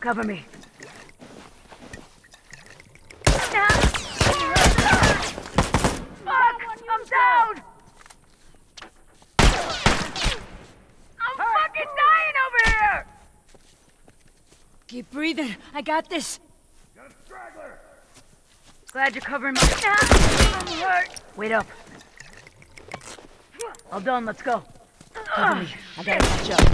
Cover me. Fuck! I'm down! I'm fucking dying over here! Keep breathing. I got this. Got a straggler! Glad you're covering my... I'm hurt. Wait up. All done, let's go. Cover me. I gotta catch up.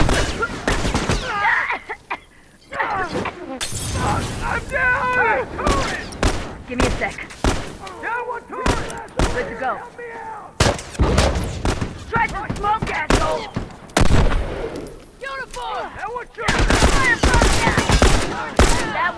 I'm down! Give me a sec. Down one turret! Good to go. Help me out! Try some smoke, asshole! Uniform! Now what's your... That